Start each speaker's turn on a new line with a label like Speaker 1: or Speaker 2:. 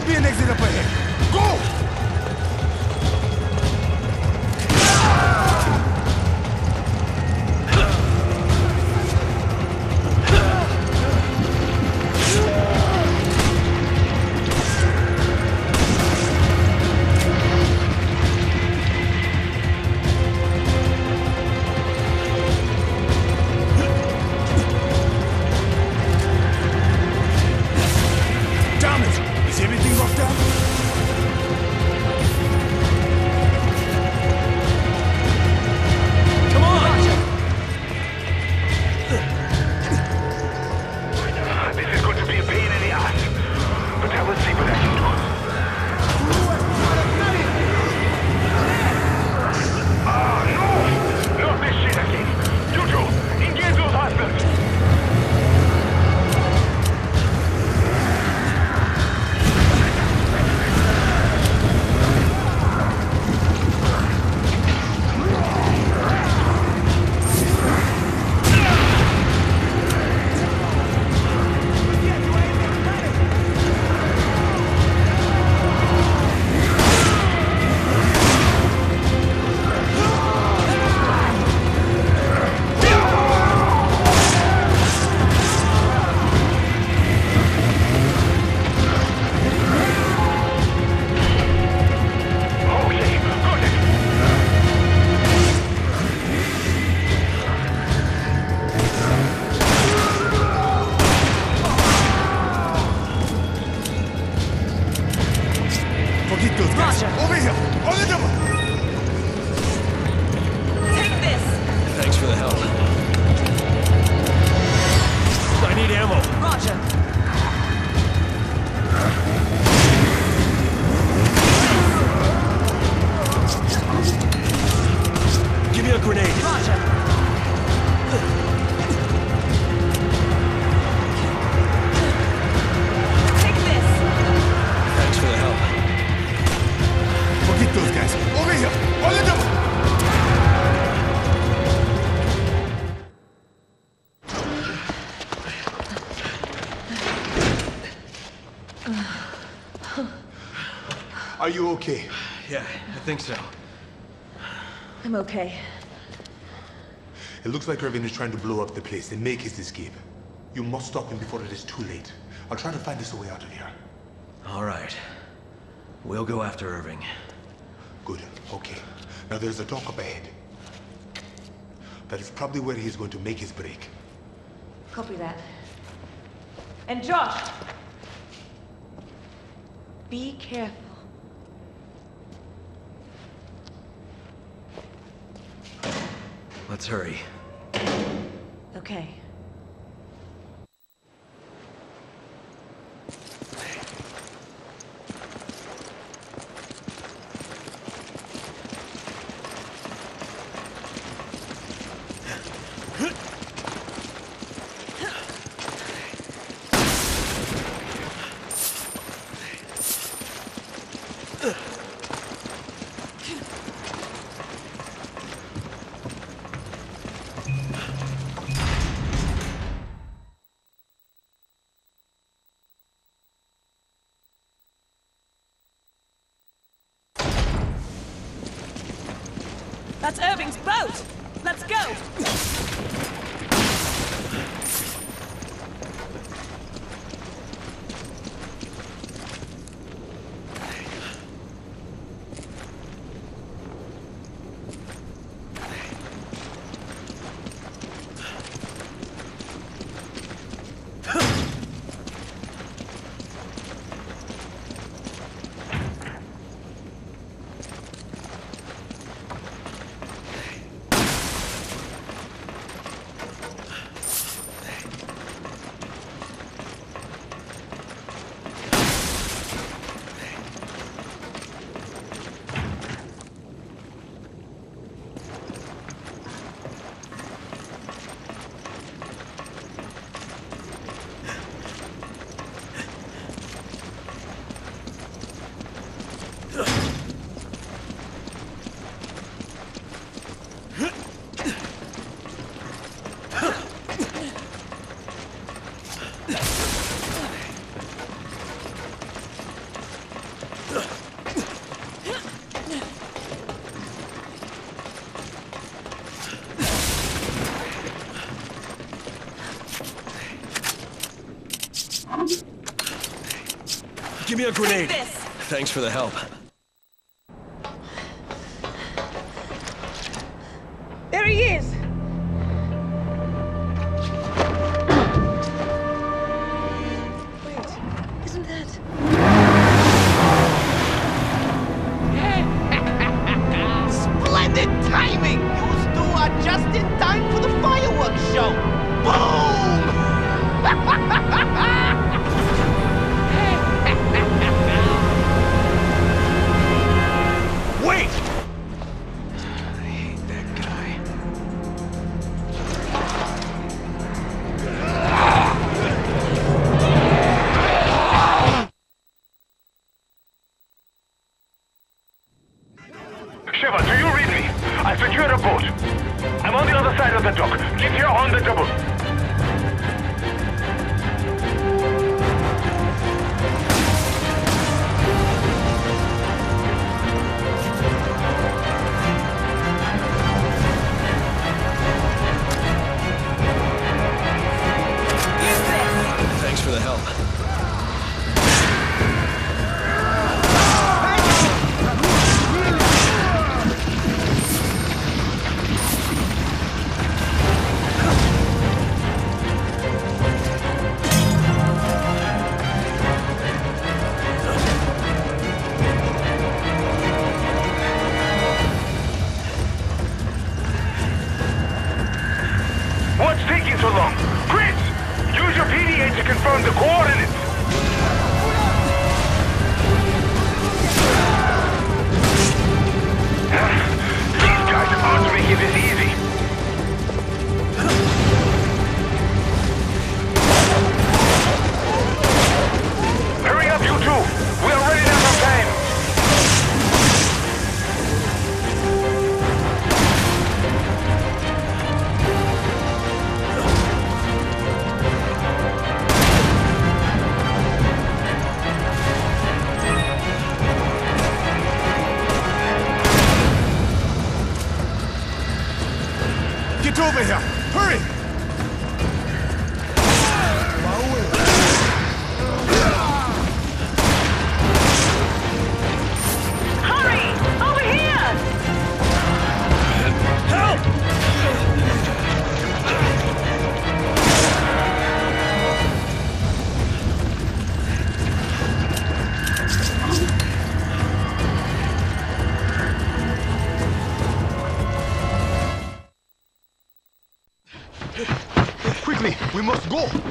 Speaker 1: be an exit up ahead. Go!
Speaker 2: Are you okay?
Speaker 3: Yeah, I think so.
Speaker 4: I'm okay.
Speaker 2: It looks like Irving is trying to blow up the place and make his escape. You must stop him before it is too late. I'll try to find us a way out of here.
Speaker 3: All right. We'll go after Irving.
Speaker 2: Good. Okay. Now there's a dock up ahead. That is probably where he's going to make his break.
Speaker 4: Copy that. And Josh! Be careful.
Speaker 3: Let's hurry.
Speaker 4: Okay.
Speaker 5: That's Irving's boat! Let's go!
Speaker 3: Give me a grenade.
Speaker 5: This.
Speaker 3: Thanks for the help.
Speaker 4: There he is! Wait, isn't that...
Speaker 6: Splendid timing! You two are just in time for the fireworks show! Boom!
Speaker 1: Wait!
Speaker 3: I hate that guy.
Speaker 1: Shiva, do you read me? I secured a boat. I'm on the other side of the dock. Get here on the double.
Speaker 3: Thanks for the help.
Speaker 1: What's taking so long? Chris! Use your PDA to confirm the coordinates! These guys aren't making this easy. Hurry up, you two! We are running out of time!
Speaker 2: Get over here! Hurry!
Speaker 5: Hurry! Over here!
Speaker 2: Quickly! We must go!